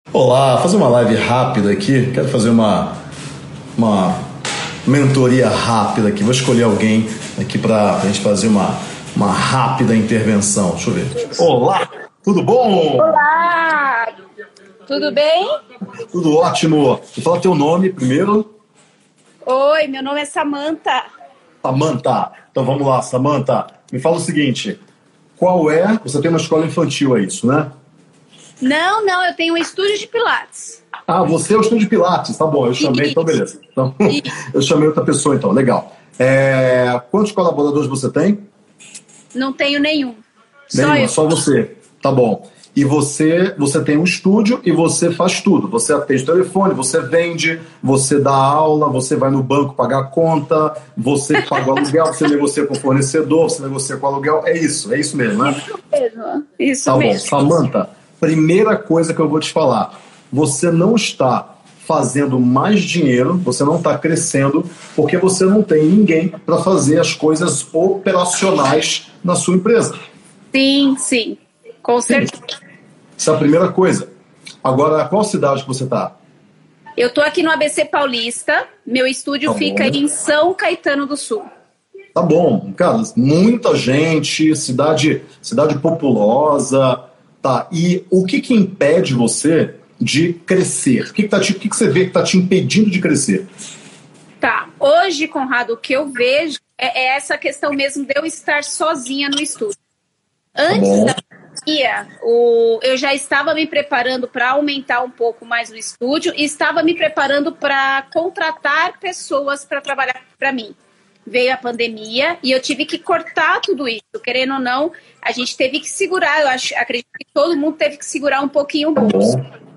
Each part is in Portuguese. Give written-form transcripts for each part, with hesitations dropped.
Olá, fazer uma live rápida aqui. Quero fazer uma mentoria rápida aqui. Vou escolher alguém aqui para a gente fazer uma rápida intervenção. Deixa eu ver. Olá, tudo bom? Olá, tudo bem? Tudo ótimo. Vou falar teu nome primeiro. Oi, meu nome é Samantha. Samantha. Então vamos lá, Samantha. Me fala o seguinte. Você tem uma escola infantil, é isso, né? Não, eu tenho um estúdio de Pilates. Ah, você é o estúdio de Pilates, tá bom, eu chamei, Isso. então beleza. Então, eu chamei outra pessoa, então, legal. Quantos colaboradores você tem? Não tenho nenhum. Só você. Tá bom. E você tem um estúdio e você faz tudo. Você atende o telefone, você vende, você dá aula, você vai no banco pagar a conta, você paga o aluguel, você negocia com o fornecedor, você negocia com o aluguel. É isso mesmo, né? Isso mesmo. Tá bom, Samantha. Primeira coisa que eu vou te falar, você não está fazendo mais dinheiro, você não está crescendo, porque você não tem ninguém para fazer as coisas operacionais na sua empresa. Sim, com certeza. Essa é a primeira coisa. Agora, qual cidade que você está? Eu estou aqui no ABC Paulista, meu estúdio fica em São Caetano do Sul. Tá bom, cara, muita gente, cidade populosa. Tá, e o que impede você de crescer? O que você vê que está te impedindo de crescer? Tá, hoje, Conrado, o que eu vejo é essa questão mesmo de eu estar sozinha no estúdio. Antes da pandemia, eu já estava me preparando para aumentar um pouco mais o estúdio e estava me preparando para contratar pessoas para trabalhar para mim. Veio a pandemia e eu tive que cortar tudo isso. Querendo ou não, a gente teve que segurar. Acredito que todo mundo teve que segurar um pouquinho o bolso.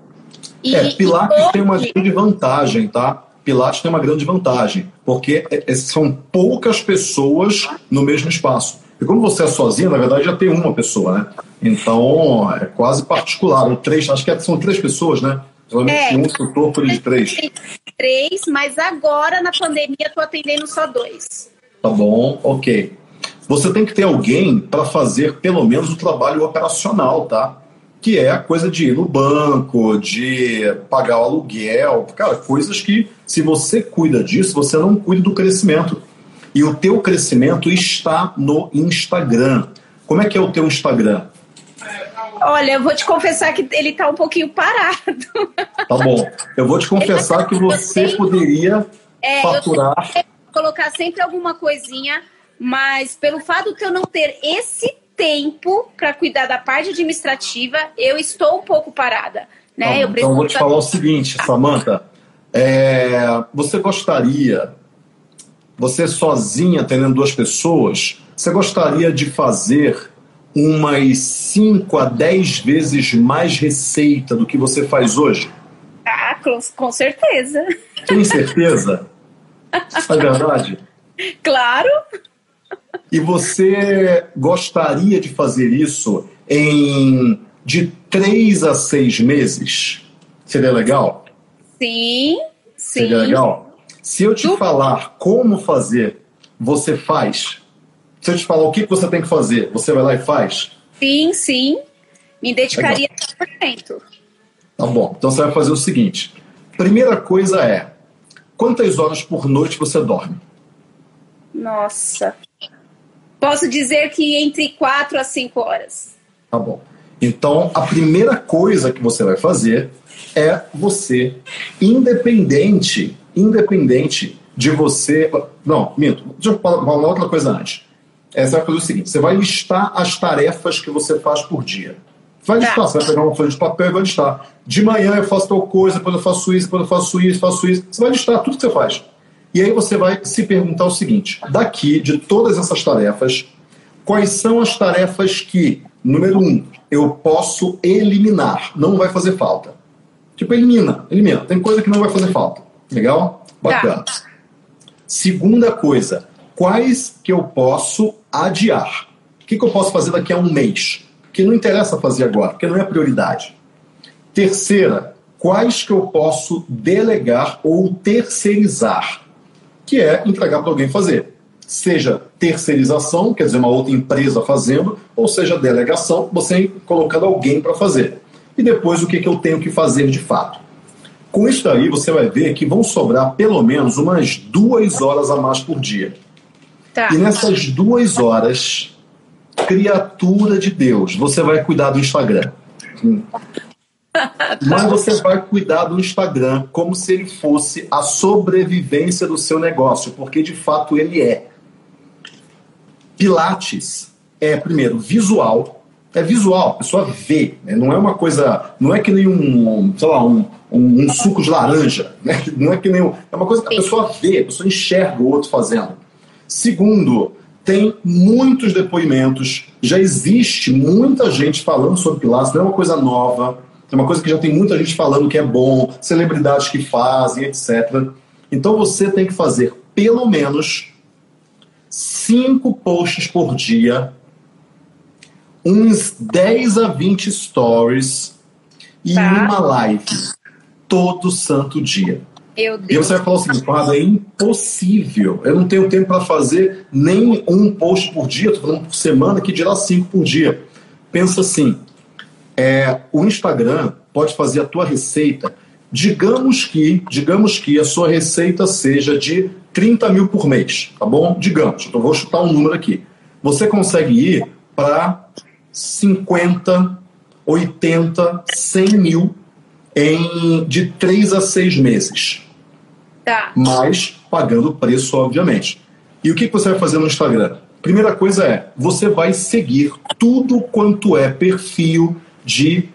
Pilates tem uma grande vantagem, tá? Pilates tem uma grande vantagem, porque são poucas pessoas no mesmo espaço. E como você é sozinha, na verdade já tem uma pessoa, né? Então é quase particular. Acho que são 3 pessoas, né? Geralmente um instrutor por de 3. 3, mas agora na pandemia estou atendendo só 2. Tá bom, ok. Você tem que ter alguém para fazer pelo menos o trabalho operacional, tá? Que é a coisa de ir no banco, de pagar o aluguel, cara, coisas que se você cuida disso, você não cuida do crescimento. E o teu crescimento está no Instagram. Como é que é o teu Instagram? Olha, eu vou te confessar que ele está um pouquinho parado. Tá bom. Eu vou te confessar que você poderia faturar... Eu colocar sempre alguma coisinha, mas pelo fato de eu não ter esse tempo para cuidar da parte administrativa, eu estou um pouco parada. Né? Então eu vou te falar o seguinte, Samantha. Você sozinha, atendendo 2 pessoas, você gostaria de fazer umas 5 a 10 vezes mais receita do que você faz hoje? Ah, com certeza. Tem certeza? É verdade? Claro. E você gostaria de fazer isso de 3 a 6 meses? Seria legal? Sim. Seria legal? Se eu te falar como fazer, você faz? Se eu te falar o que você tem que fazer, você vai lá e faz? Sim. Me dedicaria 100%. Tá bom. Então você vai fazer o seguinte. Primeira coisa quantas horas por noite você dorme? Nossa. Posso dizer que entre 4 a 5 horas. Tá bom. Então, a primeira coisa que você vai fazer é você, independente de você... Não, minto. Deixa eu falar uma outra coisa antes. Você vai fazer o seguinte, você vai listar as tarefas que você faz por dia. Vai listar, você vai pegar uma folha de papel e vai listar. De manhã eu faço tal coisa, depois eu faço isso, depois eu faço isso, faço isso. Você vai listar tudo que você faz. E aí você vai se perguntar o seguinte, daqui, de todas essas tarefas, quais são as tarefas que, número 1, eu posso eliminar, não vai fazer falta. Tipo, elimina. Tem coisa que não vai fazer falta. Legal? Bacana. Segunda coisa, quais que eu posso adiar? O que eu posso fazer daqui a um mês? Que não interessa fazer agora, porque não é prioridade. Terceira, quais que eu posso delegar ou terceirizar? Que é entregar para alguém fazer. Seja terceirização, quer dizer, uma outra empresa fazendo, ou seja, delegação, você colocando alguém para fazer. e depois o que eu tenho que fazer de fato. Com isso daí, você vai ver que vão sobrar pelo menos umas 2 horas a mais por dia. Tá. E nessas 2 horas, criatura de Deus, você vai cuidar do Instagram. Mas você vai cuidar do Instagram como se ele fosse a sobrevivência do seu negócio, porque de fato ele é. Pilates é, primeiro, visual. É visual, a pessoa vê, né? Não é uma coisa, não é que nem um suco de laranja, né? Não é que nem é uma coisa que a pessoa vê, a pessoa enxerga o outro fazendo. Segundo, tem muitos depoimentos, já existe muita gente falando sobre Pilates, não é uma coisa nova, é uma coisa que já tem muita gente falando que é bom, celebridades que fazem, etc. Então você tem que fazer pelo menos 5 posts por dia, uns 10 a 20 stories e uma live todo santo dia. Meu Deus. E você vai falar o seguinte, Conrado, é impossível. Eu não tenho tempo para fazer nem um post por dia, estou falando por semana, que dirá 5 por dia. Pensa assim, o Instagram pode fazer a tua receita, digamos que a sua receita seja de 30 mil por mês, tá bom? Digamos, então vou chutar um número aqui. Você consegue ir para 50, 80, 100 mil de 3 a 6 meses. Tá. Mas pagando o preço, obviamente. E o que você vai fazer no Instagram? Primeira coisa você vai seguir tudo quanto é perfil de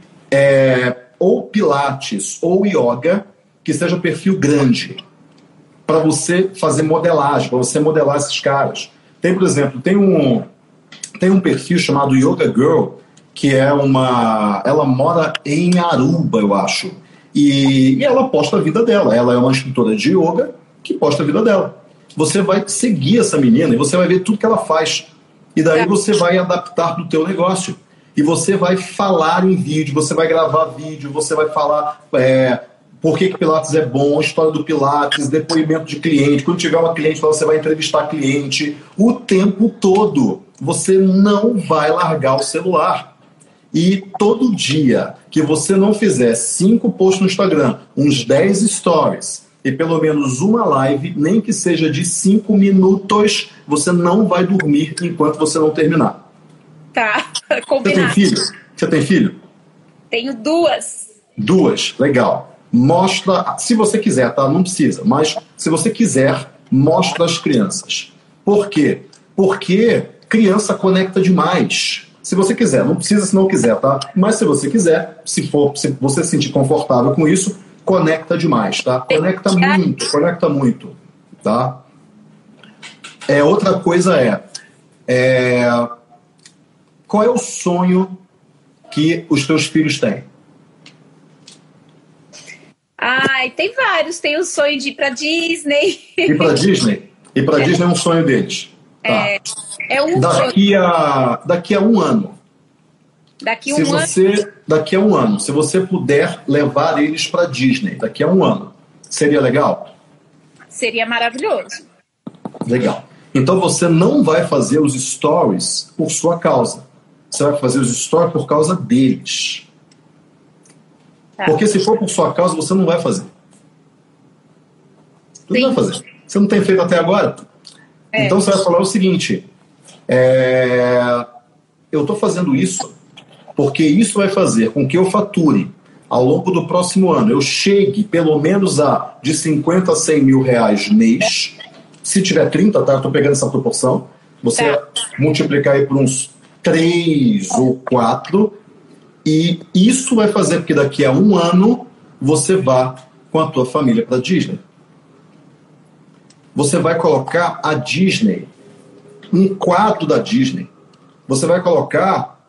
ou Pilates ou Yoga, que seja perfil grande, para você fazer modelagem, para você modelar esses caras. Tem, por exemplo, tem um perfil chamado Yoga Girl, que ela mora em Aruba, eu acho. E ela posta a vida dela. Ela é uma instrutora de yoga que posta a vida dela. Você vai seguir essa menina e você vai ver tudo que ela faz. E daí você vai adaptar do teu negócio. E você vai falar em vídeo, você vai gravar vídeo, você vai falar por que Pilates é bom, a história do Pilates, depoimento de cliente. Quando tiver uma cliente, você vai entrevistar cliente. O tempo todo. Você não vai largar o celular. E todo dia que você não fizer 5 posts no Instagram, uns 10 stories e pelo menos uma live, nem que seja de 5 minutos, você não vai dormir enquanto você não terminar. Tá, combinado. Você tem filho? Tenho 2. 2, legal. Mostra, se você quiser, tá? Não precisa, mas se você quiser, mostra as crianças. Por quê? Porque criança conecta demais. Se você quiser, não precisa se não quiser, tá? Mas se você quiser, se você se sentir confortável com isso, conecta demais, tá? Conecta muito, tá? Outra coisa qual é o sonho que os teus filhos têm? Ai, tem vários. Tem o sonho de ir pra Disney. Ir pra Disney? Ir pra Disney é um sonho deles. Tá. É um daqui a um ano. Daqui a um ano, se você puder levar eles para Disney, daqui a um ano, seria legal? Seria maravilhoso. Legal. Então você não vai fazer os stories por sua causa. Você vai fazer os stories por causa deles. Tá. Porque se for por sua causa, você não vai fazer. Você não vai fazer. Você não tem feito até agora? Então você vai falar o seguinte: eu estou fazendo isso porque isso vai fazer com que eu fature ao longo do próximo ano, eu chegue pelo menos de 50 a 100 mil reais mês. Se tiver 30, tá? Eu estou pegando essa proporção. Você multiplicar aí por uns 3 ou 4, e isso vai fazer com que daqui a um ano você vá com a tua família para Disney. Você vai colocar a Disney, um quadro da Disney. Você vai colocar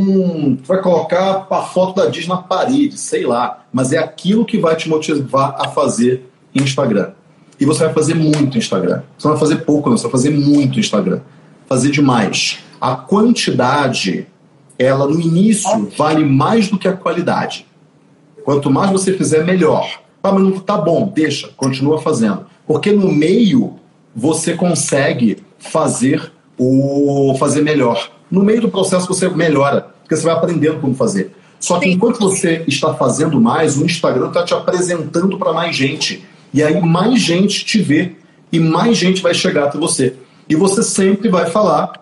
a foto da Disney na parede, sei lá. Mas é aquilo que vai te motivar a fazer Instagram. E você vai fazer muito Instagram. Você não vai fazer pouco, não. Você vai fazer muito Instagram. Fazer demais. A quantidade, ela no início vale mais do que a qualidade. Quanto mais você fizer, melhor. Mas não tá bom, deixa, continua fazendo. Porque no meio você consegue fazer melhor. No meio do processo você melhora, porque você vai aprendendo como fazer. Só que enquanto você está fazendo mais, o Instagram está te apresentando para mais gente. E aí mais gente te vê e mais gente vai chegar até você. E você sempre vai falar,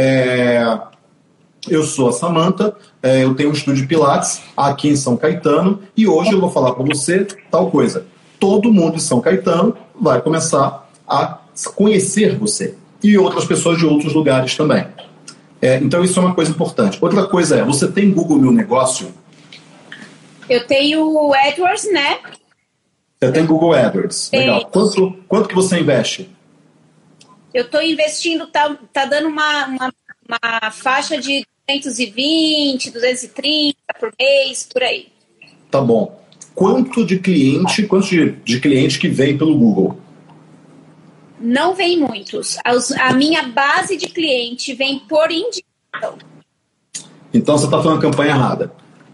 eu sou a Samantha, eu tenho um estúdio de Pilates aqui em São Caetano e hoje eu vou falar para você tal coisa. Todo mundo em São Caetano vai começar a conhecer você e outras pessoas de outros lugares também. Então isso é uma coisa importante. Outra coisa você tem Google Meu Negócio? Eu tenho o AdWords, né? Você tem Google AdWords, legal. Quanto que você investe? Eu estou investindo, tá dando uma faixa de 220, 230 por mês, por aí. Tá bom. Quanto de cliente que vem pelo Google? Não vem muitos. A minha base de cliente vem por indicação. Então você está fazendo a campanha errada.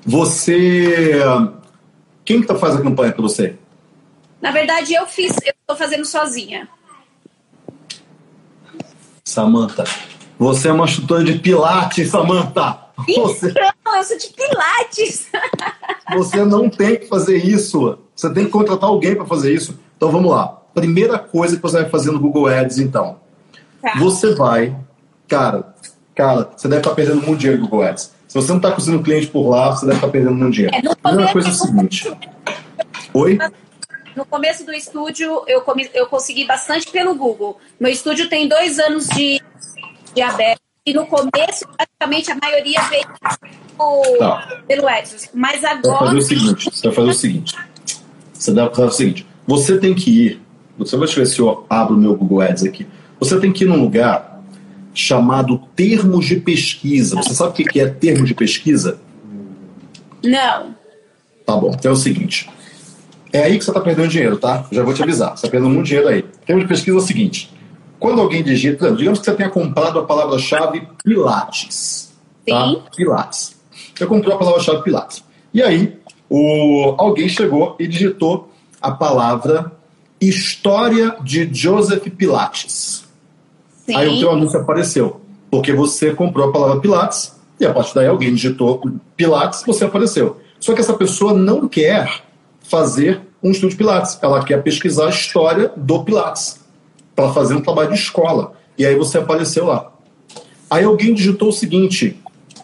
Quem que faz a campanha para você? Na verdade, eu estou fazendo sozinha. Samantha, você é uma instrutora de Pilates, Samantha. Eu sou de Pilates. Você não tem que fazer isso. Você tem que contratar alguém para fazer isso. Então vamos lá. Primeira coisa que você vai fazer no Google Ads, então. Tá. Você vai... Cara, você deve estar perdendo muito dinheiro no Google Ads. Se você não está conseguindo cliente por lá, você deve estar perdendo muito dinheiro. A primeira coisa é o seguinte. Oi? No começo do estúdio, eu consegui bastante pelo Google. Meu estúdio tem 2 anos de aberto. E no começo, praticamente, a maioria veio pelo AdWords. Mas agora... Você vai fazer o seguinte. Você deve fazer o seguinte. Você tem que ir... Deixa eu ver se eu abro o meu Google Ads aqui. Você tem que ir num lugar chamado termos de pesquisa. Você sabe o que é termo de pesquisa? Não. Tá bom. Então é o seguinte. É aí que você está perdendo dinheiro, tá? Já vou te avisar. Você está perdendo muito dinheiro aí. Termo de pesquisa é o seguinte. Quando alguém digita... Digamos que você tenha comprado a palavra-chave Pilates. Tá? Sim. Pilates. Você comprou a palavra-chave Pilates. E aí, alguém chegou e digitou a palavra História de Joseph Pilates. Sim. Aí o teu anúncio apareceu. Porque você comprou a palavra Pilates e a partir daí alguém digitou Pilates e você apareceu. Só que essa pessoa não quer fazer um estudo de Pilates. Ela quer pesquisar a história do Pilates para fazer um trabalho de escola. E aí você apareceu lá. Aí alguém digitou o seguinte: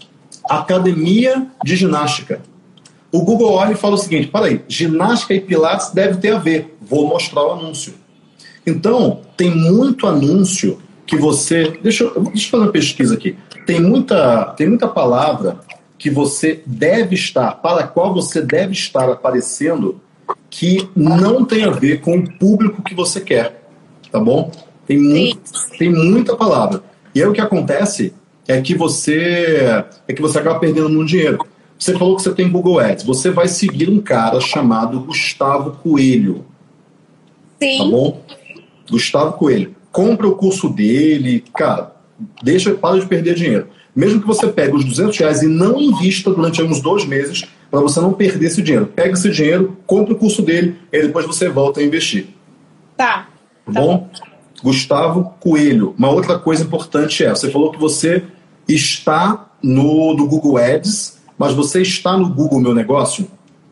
Academia de Ginástica. O Google olha e fala o seguinte: peraí, ginástica e Pilates deve ter a ver. Vou mostrar o anúncio. Então, tem muito anúncio que você... Deixa eu fazer uma pesquisa aqui. Tem muita palavra que você deve estar, para a qual você deve estar aparecendo, que não tem a ver com o público que você quer. Tá bom? Tem muita palavra. E aí o que acontece é que você acaba perdendo muito dinheiro. Você falou que você tem Google Ads. Você vai seguir um cara chamado Gustavo Coelho. Sim. Tá bom? Gustavo Coelho. Compra o curso dele. Cara, para de perder dinheiro. Mesmo que você pegue os R$200 e não invista durante uns 2 meses, para você não perder esse dinheiro. Pega esse dinheiro, compra o curso dele e depois você volta a investir. Tá. Tá bom? Gustavo Coelho. Uma outra coisa importante você falou que você está no Google Ads, mas você está no Google Meu Negócio?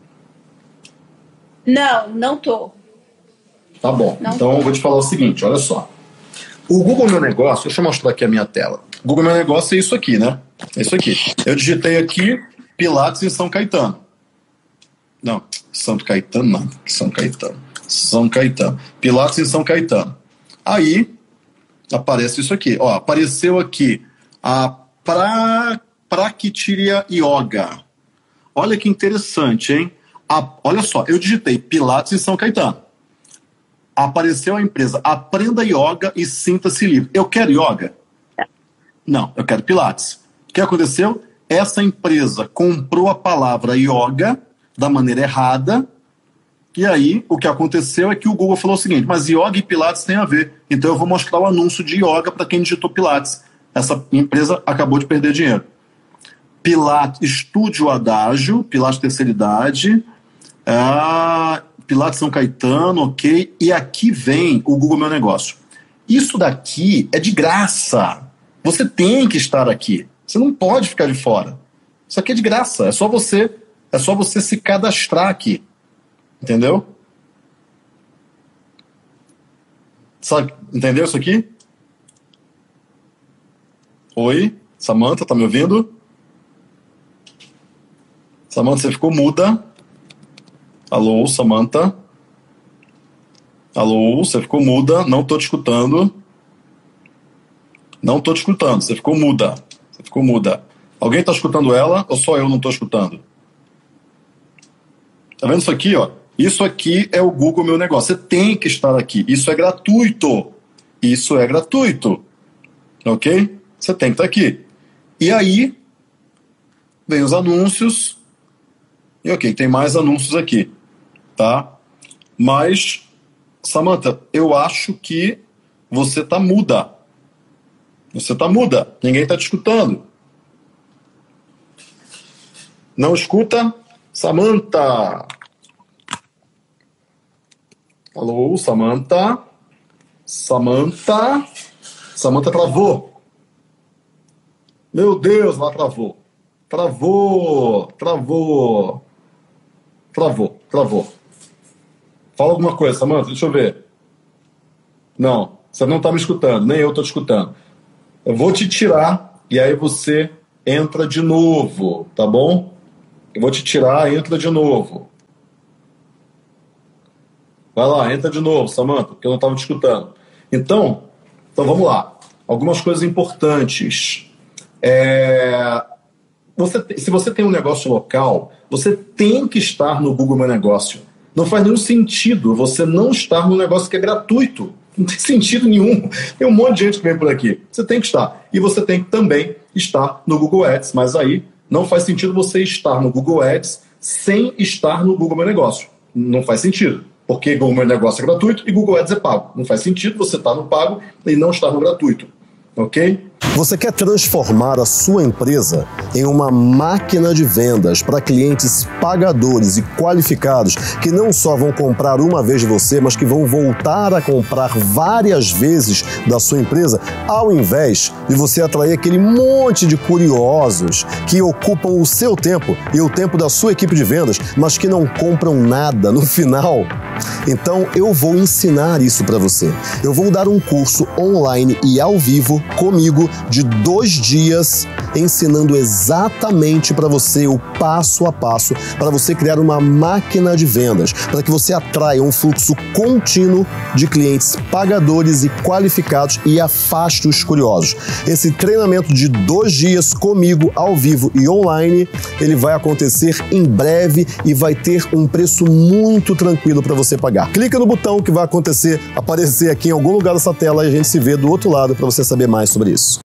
Não tô. Tá bom. Então eu vou te falar o seguinte, olha só. O Google Meu Negócio, deixa eu mostrar aqui a minha tela. O Google Meu Negócio é isso aqui, né? É isso aqui. Eu digitei aqui Pilates em São Caetano. Não, Santo Caetano não. São Caetano. São Caetano. Pilates em São Caetano. Aí aparece isso aqui. Ó, apareceu aqui a Prakritya Yoga. Olha que interessante, hein? Olha só, eu digitei Pilates em São Caetano. Apareceu a empresa Aprenda Yoga e Sinta-se Livre. Eu quero yoga? Não, eu quero Pilates. O que aconteceu? Essa empresa comprou a palavra yoga da maneira errada. E aí, o que aconteceu é que o Google falou o seguinte: mas yoga e Pilates tem a ver. Então eu vou mostrar o anúncio de yoga para quem digitou Pilates. Essa empresa acabou de perder dinheiro. Pilates, Estúdio Adágio, Pilates Terceira Idade, Pilates São Caetano, ok. E aqui vem o Google Meu Negócio. Isso daqui é de graça. Você tem que estar aqui. Você não pode ficar de fora. Isso aqui é de graça. É só você É só você se cadastrar aqui. Entendeu? Sabe, entendeu isso aqui? Oi, Samantha, tá me ouvindo? Samantha, você ficou muda. Alô, Samantha? Alô, você ficou muda, não tô te escutando. Não tô te escutando, você ficou muda. Você ficou muda. Alguém tá escutando ela ou só eu não tô escutando? Tá vendo isso aqui, ó? Isso aqui é o Google Meu Negócio. Você tem que estar aqui. Isso é gratuito. Isso é gratuito. Ok? Você tem que estar aqui. E aí, vem os anúncios. E ok, tem mais anúncios aqui. Tá? Mas, Samantha, eu acho que você tá muda. Você tá muda. Ninguém tá te escutando. Não escuta? Samantha! Alô, Samantha? Samantha? Samantha travou. Meu Deus, ela travou. Travou. Fala alguma coisa, Samantha, deixa eu ver. Não, você não tá me escutando, nem eu tô te escutando. Eu vou te tirar e aí você entra de novo, tá bom? Eu vou te tirar, entra de novo. Vai lá, entra de novo, Samantha, porque eu não estava te escutando. Então vamos lá. Algumas coisas importantes. Se você tem um negócio local, você tem que estar no Google Meu Negócio. Não faz nenhum sentido você não estar no negócio que é gratuito. Não tem sentido nenhum. Tem um monte de gente que vem por aqui. Você tem que estar. E você tem que também estar no Google Ads. Mas aí não faz sentido você estar no Google Ads sem estar no Google Meu Negócio. Não faz sentido. Porque Google Meu Negócio é gratuito e Google Ads é pago. Não faz sentido você estar no pago e não estar no gratuito. Ok? Você quer transformar a sua empresa em uma máquina de vendas para clientes pagadores e qualificados que não só vão comprar uma vez de você, mas que vão voltar a comprar várias vezes da sua empresa, ao invés de você atrair aquele monte de curiosos que ocupam o seu tempo e o tempo da sua equipe de vendas, mas que não compram nada no final? Então eu vou ensinar isso para você. Eu vou dar um curso online e ao vivo comigo de 2 dias, ensinando exatamente para você o passo a passo para você criar uma máquina de vendas, para que você atraia um fluxo contínuo de clientes pagadores e qualificados e afaste os curiosos. Esse treinamento de 2 dias comigo ao vivo e online, ele vai acontecer em breve e vai ter um preço muito tranquilo para você pagar. Clica no botão que vai aparecer aqui em algum lugar dessa tela e a gente se vê do outro lado para você saber mais sobre isso.